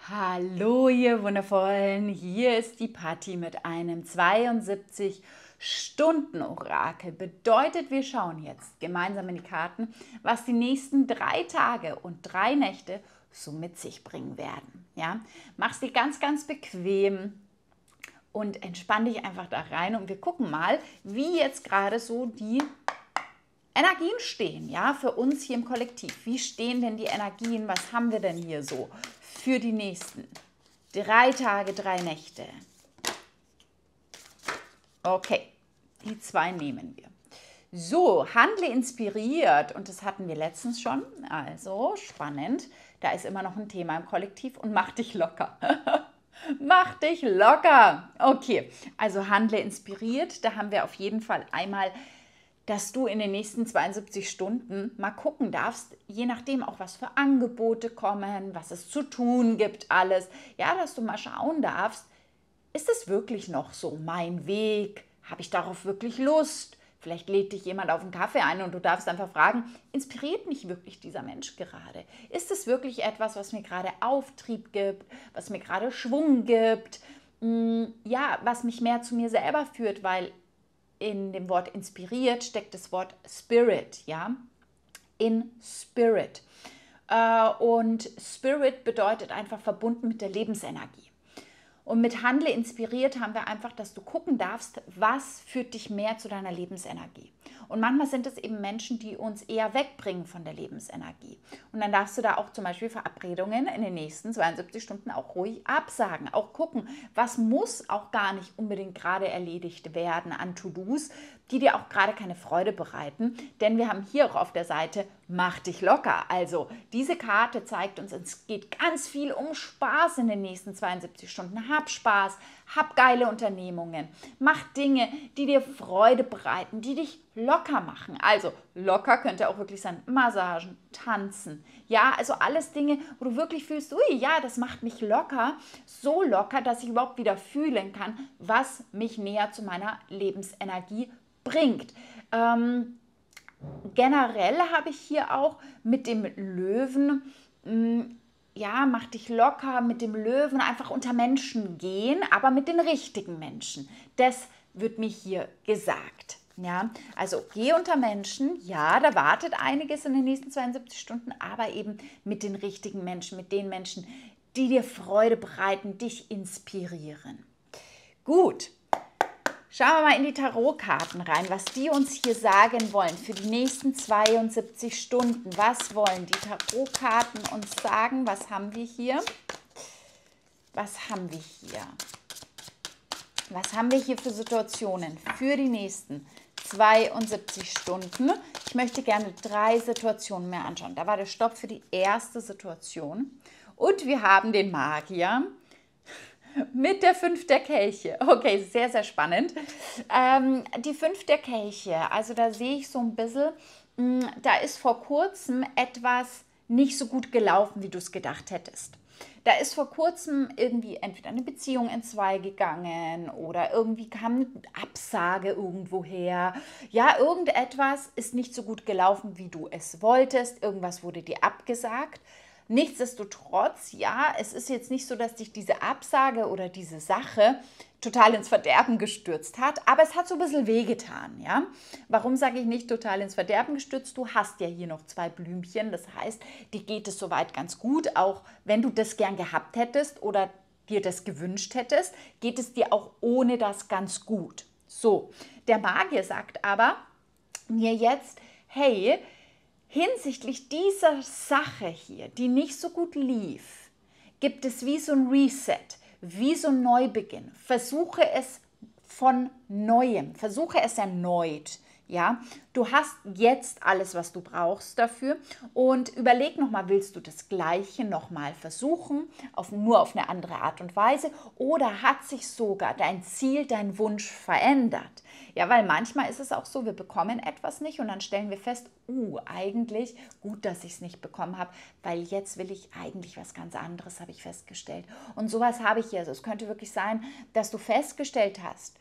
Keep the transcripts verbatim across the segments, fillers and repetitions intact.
Hallo, ihr Wundervollen, hier ist die Patti mit einem zweiundsiebzig-Stunden-Orakel. Bedeutet, wir schauen jetzt gemeinsam in die Karten, was die nächsten drei Tage und drei Nächte so mit sich bringen werden. Ja? Mach's dir ganz, ganz bequem und entspann dich einfach da rein und wir gucken mal, wie jetzt gerade so die Energien stehen, ja, für uns hier im Kollektiv. Wie stehen denn die Energien? Was haben wir denn hier so für die nächsten drei Tage, drei Nächte? Okay, die zwei nehmen wir. So, handle inspiriert und das hatten wir letztens schon, also spannend. Da ist immer noch ein Thema im Kollektiv und mach dich locker. Mach dich locker. Okay, also handle inspiriert, da haben wir auf jeden Fall einmal, dass du in den nächsten zweiundsiebzig Stunden mal gucken darfst, je nachdem auch was für Angebote kommen, was es zu tun gibt, alles. Ja, dass du mal schauen darfst, ist es wirklich noch so mein Weg? Habe ich darauf wirklich Lust? Vielleicht lädt dich jemand auf einen Kaffee ein und du darfst einfach fragen, inspiriert mich wirklich dieser Mensch gerade? Ist es wirklich etwas, was mir gerade Auftrieb gibt, was mir gerade Schwung gibt? Ja, was mich mehr zu mir selber führt, weil in dem Wort inspiriert steckt das Wort Spirit, ja, in Spirit. Und Spirit bedeutet einfach verbunden mit der Lebensenergie. Und mit Handle inspiriert haben wir einfach, dass du gucken darfst, was führt dich mehr zu deiner Lebensenergie. Und manchmal sind es eben Menschen, die uns eher wegbringen von der Lebensenergie. Und dann darfst du da auch zum Beispiel Verabredungen in den nächsten zweiundsiebzig Stunden auch ruhig absagen. Auch gucken, was muss auch gar nicht unbedingt gerade erledigt werden an To-Dos, die dir auch gerade keine Freude bereiten. Denn wir haben hier auch auf der Seite, mach dich locker. Also diese Karte zeigt uns, es geht ganz viel um Spaß in den nächsten zweiundsiebzig Stunden. Hab Spaß, hab geile Unternehmungen, mach Dinge, die dir Freude bereiten, die dich locker machen. Also locker könnte auch wirklich sein, Massagen, Tanzen. Ja, also alles Dinge, wo du wirklich fühlst, ui, ja, das macht mich locker. So locker, dass ich überhaupt wieder fühlen kann, was mich näher zu meiner Lebensenergie bringt. Ähm, generell habe ich hier auch mit dem Löwen, mh, ja, mach dich locker, mit dem Löwen einfach unter Menschen gehen, aber mit den richtigen Menschen. Das wird mir hier gesagt. Ja, also geh unter Menschen, ja, da wartet einiges in den nächsten zweiundsiebzig Stunden, aber eben mit den richtigen Menschen, mit den Menschen, die dir Freude bereiten, dich inspirieren. Gut. Schauen wir mal in die Tarotkarten rein, was die uns hier sagen wollen für die nächsten zweiundsiebzig Stunden. Was wollen die Tarotkarten uns sagen? Was haben wir hier? Was haben wir hier? Was haben wir hier für Situationen für die nächsten zweiundsiebzig Stunden? Ich möchte gerne drei Situationen mehr anschauen. Da war der Stopp für die erste Situation. Und wir haben den Magier mit der Fünf der Kelche. Okay, sehr, sehr spannend. Ähm, die Fünf der Kelche, also da sehe ich so ein bisschen, mh, da ist vor kurzem etwas nicht so gut gelaufen, wie du es gedacht hättest. Da ist vor kurzem irgendwie entweder eine Beziehung entzwei gegangen oder irgendwie kam eine Absage irgendwoher. Ja, irgendetwas ist nicht so gut gelaufen, wie du es wolltest. Irgendwas wurde dir abgesagt. Nichtsdestotrotz, ja, es ist jetzt nicht so, dass dich diese Absage oder diese Sache total ins Verderben gestürzt hat, aber es hat so ein bisschen wehgetan, ja. Warum sage ich nicht total ins Verderben gestürzt? Du hast ja hier noch zwei Blümchen, das heißt, dir geht es soweit ganz gut, auch wenn du das gern gehabt hättest oder dir das gewünscht hättest, geht es dir auch ohne das ganz gut. So, der Magier sagt aber mir jetzt, hey, hinsichtlich dieser Sache hier, die nicht so gut lief, gibt es wie so ein Reset, wie so ein Neubeginn. Versuche es von Neuem, versuche es erneut. Ja, du hast jetzt alles, was du brauchst dafür und überleg nochmal, willst du das Gleiche nochmal versuchen, auf, nur auf eine andere Art und Weise oder hat sich sogar dein Ziel, dein Wunsch verändert? Ja, weil manchmal ist es auch so, wir bekommen etwas nicht und dann stellen wir fest, uh, eigentlich gut, dass ich es nicht bekommen habe, weil jetzt will ich eigentlich was ganz anderes, habe ich festgestellt. Und sowas habe ich hier. Also es könnte wirklich sein, dass du festgestellt hast,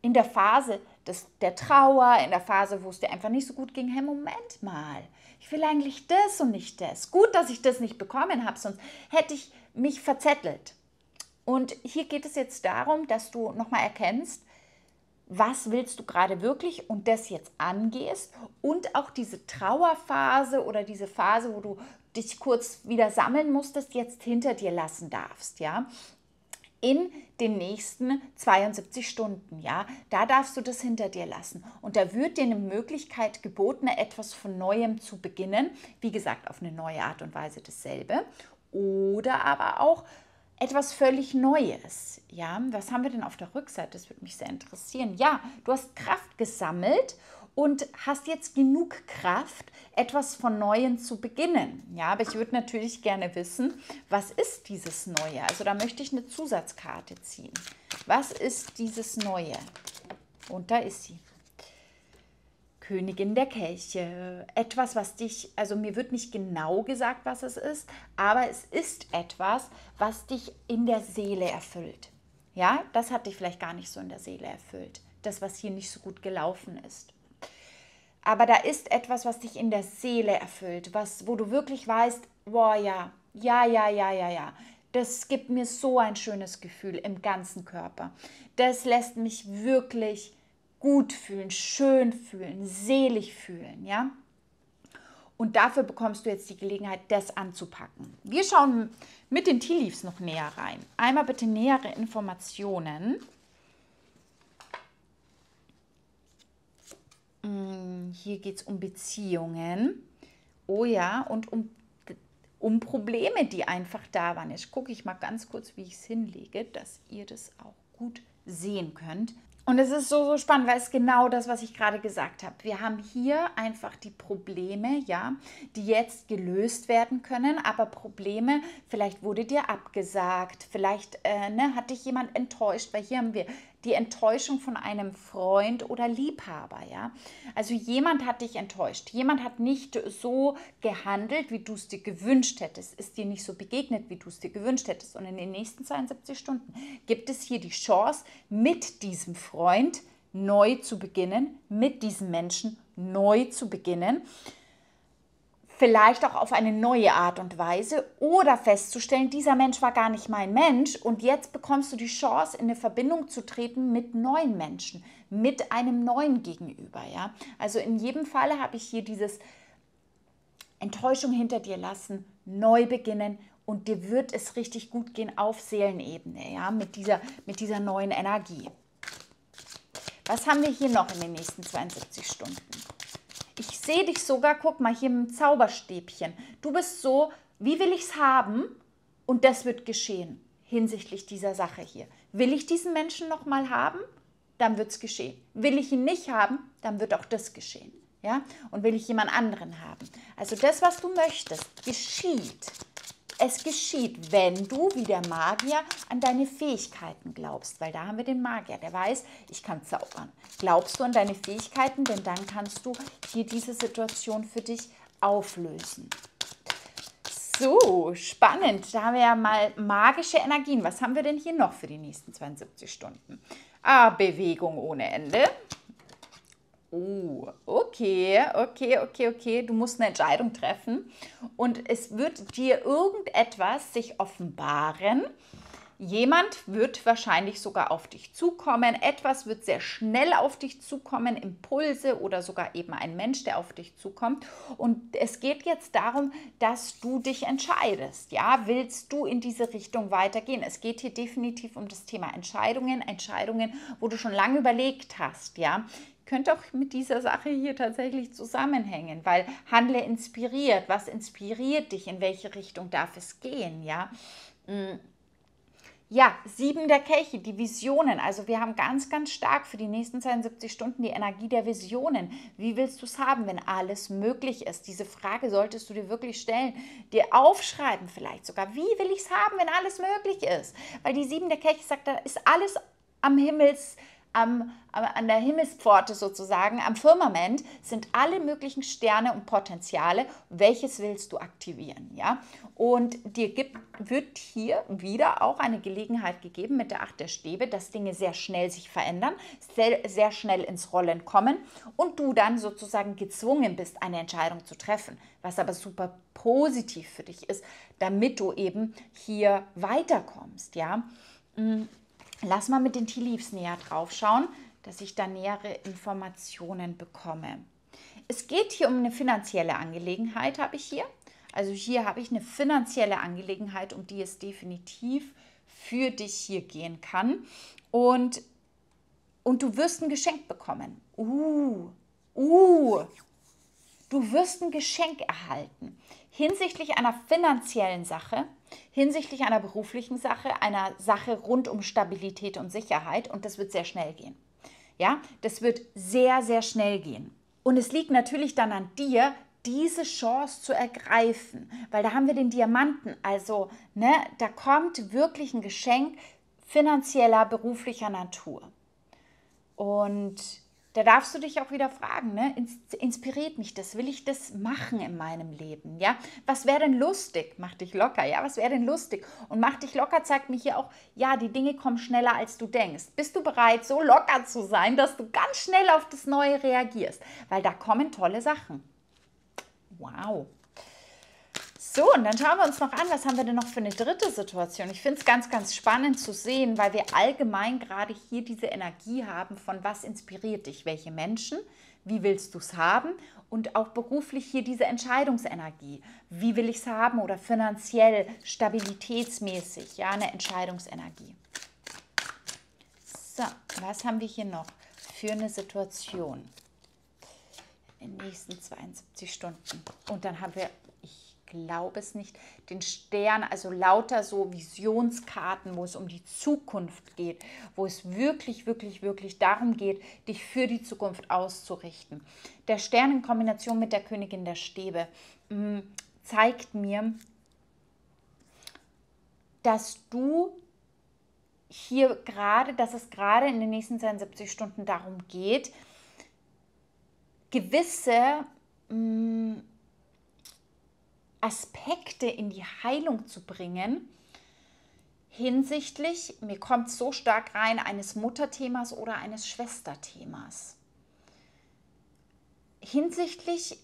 in der Phase des, der Trauer, in der Phase, wo es dir einfach nicht so gut ging, hey, Moment mal, ich will eigentlich das und nicht das. Gut, dass ich das nicht bekommen habe, sonst hätte ich mich verzettelt. Und hier geht es jetzt darum, dass du nochmal erkennst, was willst du gerade wirklich und das jetzt angehst und auch diese Trauerphase oder diese Phase, wo du dich kurz wieder sammeln musstest, jetzt hinter dir lassen darfst, ja, in den nächsten zweiundsiebzig Stunden, ja, da darfst du das hinter dir lassen und da wird dir eine Möglichkeit geboten, etwas von Neuem zu beginnen, wie gesagt, auf eine neue Art und Weise dasselbe oder aber auch etwas völlig Neues, ja, was haben wir denn auf der Rückseite, das würde mich sehr interessieren, ja, du hast Kraft gesammelt und hast jetzt genug Kraft, etwas von Neuem zu beginnen. Ja, aber ich würde natürlich gerne wissen, was ist dieses Neue? Also da möchte ich eine Zusatzkarte ziehen. Was ist dieses Neue? Und da ist sie. Königin der Kelche. Etwas, was dich, also mir wird nicht genau gesagt, was es ist, aber es ist etwas, was dich in der Seele erfüllt. Ja, das hat dich vielleicht gar nicht so in der Seele erfüllt. Das, was hier nicht so gut gelaufen ist. Aber da ist etwas, was dich in der Seele erfüllt, was, wo du wirklich weißt, boah, ja, ja, ja, ja, ja, ja, das gibt mir so ein schönes Gefühl im ganzen Körper. Das lässt mich wirklich gut fühlen, schön fühlen, selig fühlen, ja. Und dafür bekommst du jetzt die Gelegenheit, das anzupacken. Wir schauen mit den Tea Leaves noch näher rein. Einmal bitte nähere Informationen. Hier geht es um Beziehungen. Oh ja, und um, um Probleme, die einfach da waren. Jetzt gucke ich mal ganz kurz, wie ich es hinlege, dass ihr das auch gut sehen könnt. Und es ist so, so spannend, weil es genau das, was ich gerade gesagt habe. Wir haben hier einfach die Probleme, ja, die jetzt gelöst werden können, aber Probleme, vielleicht wurde dir abgesagt, vielleicht äh, ne, hat dich jemand enttäuscht, weil hier haben wir die Enttäuschung von einem Freund oder Liebhaber, ja. Also jemand hat dich enttäuscht, jemand hat nicht so gehandelt, wie du es dir gewünscht hättest, ist dir nicht so begegnet, wie du es dir gewünscht hättest. Und in den nächsten zweiundsiebzig Stunden gibt es hier die Chance, mit diesem Freund neu zu beginnen, mit diesem Menschen neu zu beginnen. Vielleicht auch auf eine neue Art und Weise oder festzustellen, dieser Mensch war gar nicht mein Mensch und jetzt bekommst du die Chance, in eine Verbindung zu treten mit neuen Menschen, mit einem neuen Gegenüber. Ja? Also in jedem Falle habe ich hier dieses Enttäuschung hinter dir lassen, neu beginnen und dir wird es richtig gut gehen auf Seelenebene, ja? mit dieser, mit dieser neuen Energie. Was haben wir hier noch in den nächsten zweiundsiebzig Stunden? Ich sehe dich sogar, guck mal, hier mit dem Zauberstäbchen. Du bist so, wie will ich es haben? Und das wird geschehen hinsichtlich dieser Sache hier. Will ich diesen Menschen nochmal haben? Dann wird es geschehen. Will ich ihn nicht haben? Dann wird auch das geschehen. Ja? Und will ich jemand anderen haben? Also das, was du möchtest, geschieht. Es geschieht, wenn du wie der Magier an deine Fähigkeiten glaubst, weil da haben wir den Magier, der weiß, ich kann zaubern. Glaubst du an deine Fähigkeiten, denn dann kannst du hier diese Situation für dich auflösen. So, spannend. Da haben wir ja mal magische Energien. Was haben wir denn hier noch für die nächsten zweiundsiebzig Stunden? Ah, Bewegung ohne Ende. Oh, okay, okay, okay, okay. Du musst eine Entscheidung treffen und es wird dir irgendetwas sich offenbaren. Jemand wird wahrscheinlich sogar auf dich zukommen. Etwas wird sehr schnell auf dich zukommen, Impulse oder sogar eben ein Mensch, der auf dich zukommt. Und es geht jetzt darum, dass du dich entscheidest. Ja, willst du in diese Richtung weitergehen? Es geht hier definitiv um das Thema Entscheidungen, Entscheidungen, wo du schon lange überlegt hast, ja. Könnte auch mit dieser Sache hier tatsächlich zusammenhängen, weil handle inspiriert. Was inspiriert dich? In welche Richtung darf es gehen? Ja, ja, sieben der Kelche, die Visionen. Also wir haben ganz, ganz stark für die nächsten zweiundsiebzig Stunden die Energie der Visionen. Wie willst du es haben, wenn alles möglich ist? Diese Frage solltest du dir wirklich stellen, dir aufschreiben vielleicht sogar. Wie will ich es haben, wenn alles möglich ist? Weil die sieben der Kelche sagt, da ist alles am Himmels am, an der Himmelspforte sozusagen, am Firmament, sind alle möglichen Sterne und Potenziale. Welches willst du aktivieren? Ja? Und dir gibt, wird hier wieder auch eine Gelegenheit gegeben mit der Acht der Stäbe, dass Dinge sehr schnell sich verändern, sehr, sehr schnell ins Rollen kommen und du dann sozusagen gezwungen bist, eine Entscheidung zu treffen, was aber super positiv für dich ist, damit du eben hier weiterkommst. Ja? Lass mal mit den Tea Leaves näher drauf schauen, dass ich da nähere Informationen bekomme. Es geht hier um eine finanzielle Angelegenheit, habe ich hier. Also hier habe ich eine finanzielle Angelegenheit, um die es definitiv für dich hier gehen kann. Und, und du wirst ein Geschenk bekommen. Uh, uh, du wirst ein Geschenk erhalten. Hinsichtlich einer finanziellen Sache, hinsichtlich einer beruflichen Sache, einer Sache rund um Stabilität und Sicherheit, und das wird sehr schnell gehen. Ja, das wird sehr, sehr schnell gehen. Und es liegt natürlich dann an dir, diese Chance zu ergreifen, weil da haben wir den Diamanten, also ne, da kommt wirklich ein Geschenk finanzieller, beruflicher Natur. Und da darfst du dich auch wieder fragen, ne? Inspiriert mich das? Will ich das machen in meinem Leben? Ja? Was wäre denn lustig? Mach dich locker, ja? Was wäre denn lustig? Und mach dich locker zeigt mir hier auch, ja, die Dinge kommen schneller, als du denkst. Bist du bereit, so locker zu sein, dass du ganz schnell auf das Neue reagierst? Weil da kommen tolle Sachen. Wow. So, und dann schauen wir uns noch an, was haben wir denn noch für eine dritte Situation. Ich finde es ganz, ganz spannend zu sehen, weil wir allgemein gerade hier diese Energie haben von was inspiriert dich, welche Menschen, wie willst du es haben und auch beruflich hier diese Entscheidungsenergie. Wie will ich es haben oder finanziell, stabilitätsmäßig, ja, eine Entscheidungsenergie. So, was haben wir hier noch für eine Situation in den nächsten zweiundsiebzig Stunden? Und dann haben wir, glaube es nicht, den Stern, also lauter so Visionskarten, wo es um die Zukunft geht, wo es wirklich, wirklich, wirklich darum geht, dich für die Zukunft auszurichten. Der Stern in Kombination mit der Königin der Stäbe mh, zeigt mir, dass du hier gerade, dass es gerade in den nächsten zweiundsiebzig Stunden darum geht, gewisse mh, Aspekte in die Heilung zu bringen, hinsichtlich, mir kommt so stark rein, eines Mutterthemas oder eines Schwesterthemas. Hinsichtlich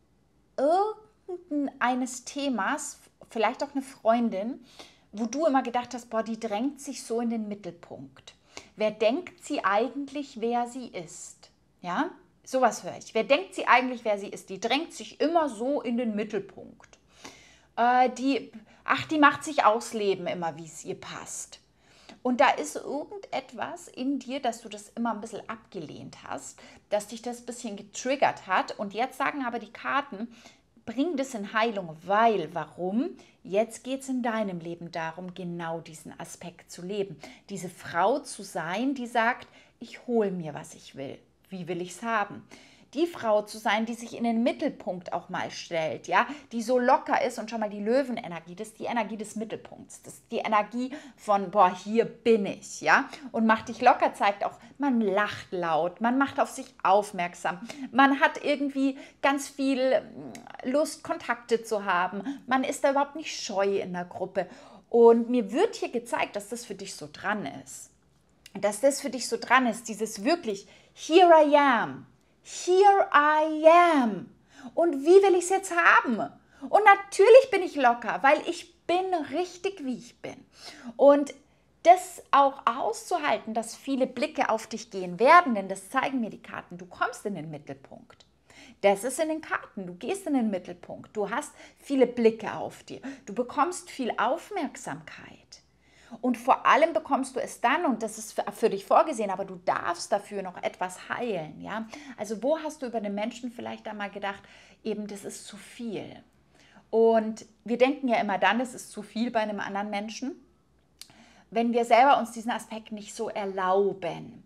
irgendeines Themas, vielleicht auch eine Freundin, wo du immer gedacht hast, boah, die drängt sich so in den Mittelpunkt. Wer denkt sie eigentlich, wer sie ist? Ja, sowas höre ich. Wer denkt sie eigentlich, wer sie ist? Die drängt sich immer so in den Mittelpunkt. Die, ach, die macht sich ausleben immer, wie es ihr passt. Und da ist irgendetwas in dir, dass du das immer ein bisschen abgelehnt hast, dass dich das ein bisschen getriggert hat. Und jetzt sagen aber die Karten, bring das in Heilung, weil, warum? Jetzt geht es in deinem Leben darum, genau diesen Aspekt zu leben. Diese Frau zu sein, die sagt, ich hole mir, was ich will. Wie will ich es haben? Die Frau zu sein, die sich in den Mittelpunkt auch mal stellt, ja, die so locker ist und schon mal die Löwenenergie, das ist die Energie des Mittelpunkts, das ist die Energie von, boah, hier bin ich, ja, und macht dich locker, zeigt auch, man lacht laut, man macht auf sich aufmerksam, man hat irgendwie ganz viel Lust, Kontakte zu haben, man ist da überhaupt nicht scheu in der Gruppe und mir wird hier gezeigt, dass das für dich so dran ist, dass das für dich so dran ist, dieses wirklich, here I am, Here I am. Und wie will ich es jetzt haben? Und natürlich bin ich locker, weil ich bin richtig, wie ich bin. Und das auch auszuhalten, dass viele Blicke auf dich gehen werden, denn das zeigen mir die Karten. Du kommst in den Mittelpunkt. Das ist in den Karten. Du gehst in den Mittelpunkt. Du hast viele Blicke auf dir. Du bekommst viel Aufmerksamkeit. Und vor allem bekommst du es dann, und das ist für dich vorgesehen, aber du darfst dafür noch etwas heilen. Ja? Also wo hast du über den Menschen vielleicht einmal gedacht, eben das ist zu viel. Und wir denken ja immer dann, das ist zu viel bei einem anderen Menschen, wenn wir selber uns diesen Aspekt nicht so erlauben.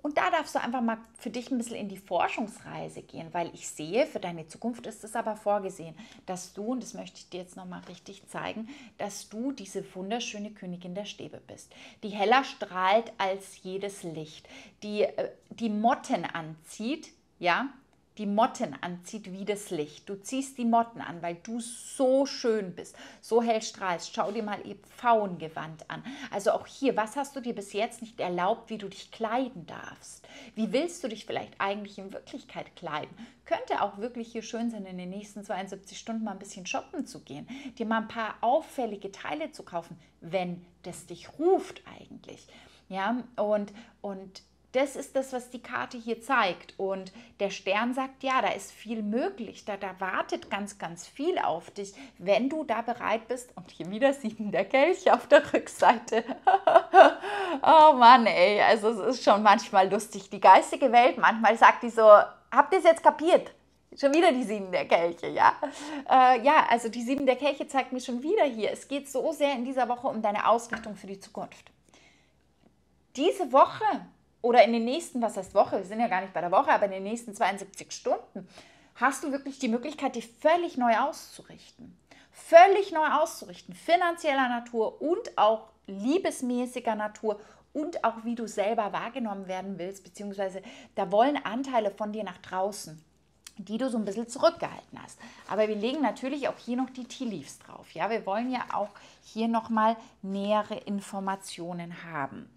Und da darfst du einfach mal für dich ein bisschen in die Forschungsreise gehen, weil ich sehe, für deine Zukunft ist es aber vorgesehen, dass du, und das möchte ich dir jetzt nochmal richtig zeigen, dass du diese wunderschöne Königin der Stäbe bist, die heller strahlt als jedes Licht, die äh, die Motten anzieht, ja, die Motten anzieht wie das Licht. Du ziehst die Motten an, weil du so schön bist, so hell strahlst. Schau dir mal ihr Pfauengewand an. Also auch hier, was hast du dir bis jetzt nicht erlaubt, wie du dich kleiden darfst? Wie willst du dich vielleicht eigentlich in Wirklichkeit kleiden? Könnte auch wirklich hier schön sein, in den nächsten zweiundsiebzig Stunden mal ein bisschen shoppen zu gehen, dir mal ein paar auffällige Teile zu kaufen, wenn das dich ruft eigentlich. Ja, und, und das ist das, was die Karte hier zeigt. Und der Stern sagt, ja, da ist viel möglich. Da, da wartet ganz, ganz viel auf dich, wenn du da bereit bist. Und hier wieder sieben der Kelche auf der Rückseite. Oh Mann, ey, also es ist schon manchmal lustig. Die geistige Welt, manchmal sagt die so, habt ihr es jetzt kapiert? Schon wieder die sieben der Kelche, ja. Äh, ja, also die sieben der Kelche zeigt mir schon wieder hier. Es geht so sehr in dieser Woche um deine Ausrichtung für die Zukunft. Diese Woche oder in den nächsten, was heißt Woche, wir sind ja gar nicht bei der Woche, aber in den nächsten zweiundsiebzig Stunden hast du wirklich die Möglichkeit, dich völlig neu auszurichten. Völlig neu auszurichten, finanzieller Natur und auch liebesmäßiger Natur und auch wie du selber wahrgenommen werden willst, beziehungsweise da wollen Anteile von dir nach draußen, die du so ein bisschen zurückgehalten hast. Aber wir legen natürlich auch hier noch die Tea Leaves drauf. Ja, wir wollen ja auch hier nochmal nähere Informationen haben.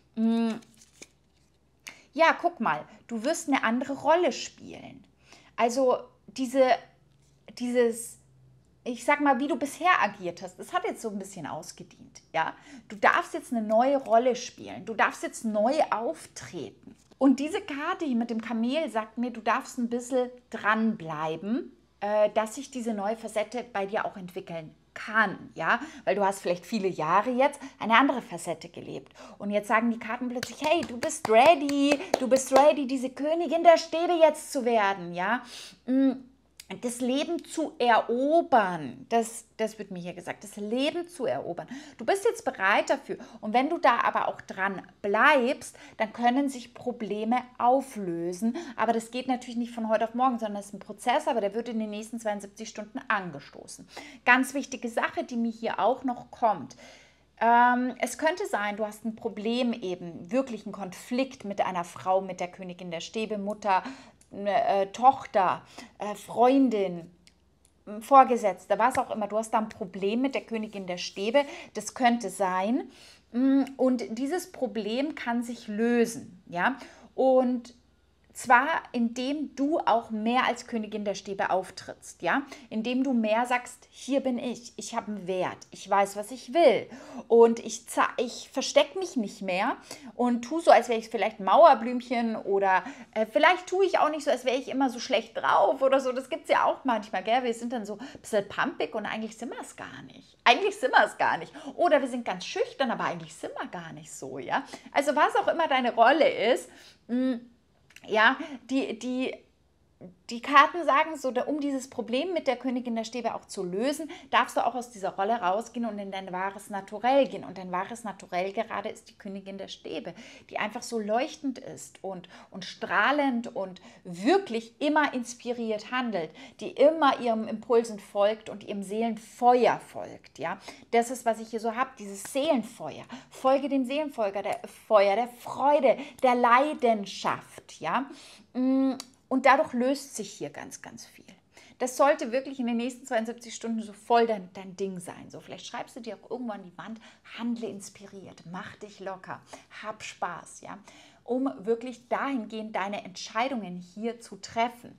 Ja, guck mal, du wirst eine andere Rolle spielen. Also diese, dieses, ich sag mal, wie du bisher agiert hast, das hat jetzt so ein bisschen ausgedient. Ja? Du darfst jetzt eine neue Rolle spielen, du darfst jetzt neu auftreten. Und diese Karte hier mit dem Kamel sagt mir, du darfst ein bisschen dranbleiben, äh, dass sich diese neue Facette bei dir auch entwickeln kann, ja, weil du hast vielleicht viele Jahre jetzt eine andere Facette gelebt und jetzt sagen die Karten plötzlich, hey, du bist ready, du bist ready, diese Königin der Stäbe jetzt zu werden, ja, das Leben zu erobern, das, das wird mir hier gesagt, das Leben zu erobern. Du bist jetzt bereit dafür und wenn du da aber auch dran bleibst, dann können sich Probleme auflösen, aber das geht natürlich nicht von heute auf morgen, sondern es ist ein Prozess, aber der wird in den nächsten zweiundsiebzig Stunden angestoßen. Ganz wichtige Sache, die mir hier auch noch kommt. Ähm, es könnte sein, du hast ein Problem eben, wirklich einen Konflikt mit einer Frau, mit der Königin der Stäbe, Mutter, äh, Tochter, äh, Freundin, Vorgesetzte, was auch immer. Du hast da ein Problem mit der Königin der Stäbe. Das könnte sein. Und dieses Problem kann sich lösen. Ja? Und zwar, indem du auch mehr als Königin der Stäbe auftrittst, ja, indem du mehr sagst, hier bin ich, ich habe einen Wert, ich weiß, was ich will und ich, ich verstecke mich nicht mehr und tue so, als wäre ich vielleicht ein Mauerblümchen oder äh, vielleicht tue ich auch nicht so, als wäre ich immer so schlecht drauf oder so, das gibt es ja auch manchmal, gell? Wir sind dann so ein bisschen pumpig und eigentlich sind wir es gar nicht, eigentlich sind wir es gar nicht oder wir sind ganz schüchtern, aber eigentlich sind wir gar nicht so, ja, also was auch immer deine Rolle ist, mh, ja, die, die, die Karten sagen so, um dieses Problem mit der Königin der Stäbe auch zu lösen, darfst du auch aus dieser Rolle rausgehen und in dein wahres Naturell gehen. Und dein wahres Naturell gerade ist die Königin der Stäbe, die einfach so leuchtend ist und, und strahlend und wirklich immer inspiriert handelt, die immer ihrem Impulsen folgt und ihrem Seelenfeuer folgt. Ja? Das ist, was ich hier so habe, dieses Seelenfeuer. Folge dem Seelenfeuer, der Feuer, der Freude, der Leidenschaft. Ja? Und dadurch löst sich hier ganz, ganz viel. Das sollte wirklich in den nächsten zweiundsiebzig Stunden so voll dein, dein Ding sein. So, vielleicht schreibst du dir auch irgendwann an die Wand, handle inspiriert, mach dich locker, hab Spaß, ja, um wirklich dahingehend deine Entscheidungen hier zu treffen.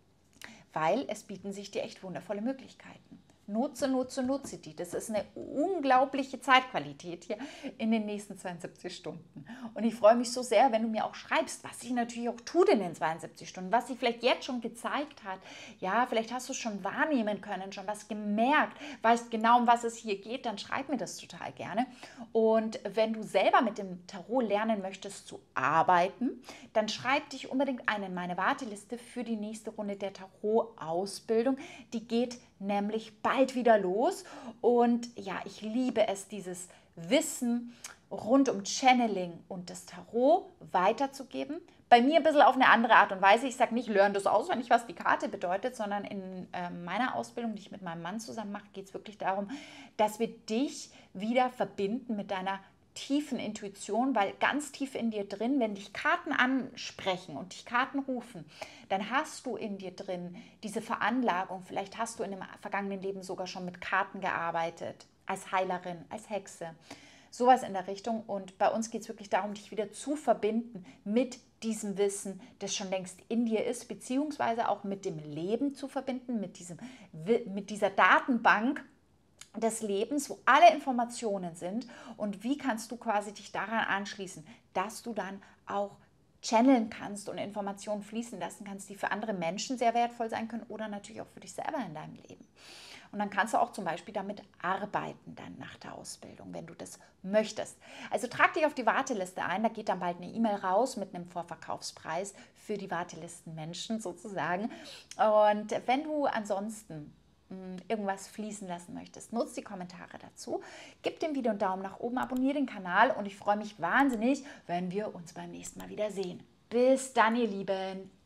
Weil es bieten sich dir echt wundervolle Möglichkeiten. Nutze, nutze, nutze die. Das ist eine unglaubliche Zeitqualität hier in den nächsten zweiundsiebzig Stunden. Und ich freue mich so sehr, wenn du mir auch schreibst, was sich natürlich auch tut in den zweiundsiebzig Stunden, was sich vielleicht jetzt schon gezeigt hat. Ja, vielleicht hast du es schon wahrnehmen können, schon was gemerkt, weißt genau, um was es hier geht, dann schreib mir das total gerne. Und wenn du selber mit dem Tarot lernen möchtest zu arbeiten, dann schreib dich unbedingt ein in meine Warteliste für die nächste Runde der Tarot-Ausbildung. Die geht nämlich bald wieder los und ja, ich liebe es, dieses Wissen rund um Channeling und das Tarot weiterzugeben. Bei mir ein bisschen auf eine andere Art und Weise. Ich sage nicht, lern das auswendig, was die Karte bedeutet, sondern in äh, meiner Ausbildung, die ich mit meinem Mann zusammen mache, geht es wirklich darum, dass wir dich wieder verbinden mit deiner tiefen Intuition, weil ganz tief in dir drin, wenn dich Karten ansprechen und dich Karten rufen, dann hast du in dir drin diese Veranlagung. Vielleicht hast du in dem vergangenen Leben sogar schon mit Karten gearbeitet, als Heilerin, als Hexe. Sowas in der Richtung. Und bei uns geht es wirklich darum, dich wieder zu verbinden mit diesem Wissen, das schon längst in dir ist, beziehungsweise auch mit dem Leben zu verbinden, mit, diesem, mit dieser Datenbank des Lebens, wo alle Informationen sind. Und wie kannst du quasi dich daran anschließen, dass du dann auch channeln kannst und Informationen fließen lassen kannst, die für andere Menschen sehr wertvoll sein können oder natürlich auch für dich selber in deinem Leben. Und dann kannst du auch zum Beispiel damit arbeiten dann nach der Ausbildung, wenn du das möchtest. Also trag dich auf die Warteliste ein, da geht dann bald eine E-Mail raus mit einem Vorverkaufspreis für die Wartelistenmenschen sozusagen. Und wenn du ansonsten irgendwas fließen lassen möchtest, nutzt die Kommentare dazu, gib dem Video einen Daumen nach oben, abonniere den Kanal und ich freue mich wahnsinnig, wenn wir uns beim nächsten Mal wieder sehen. Bis dann, ihr Lieben!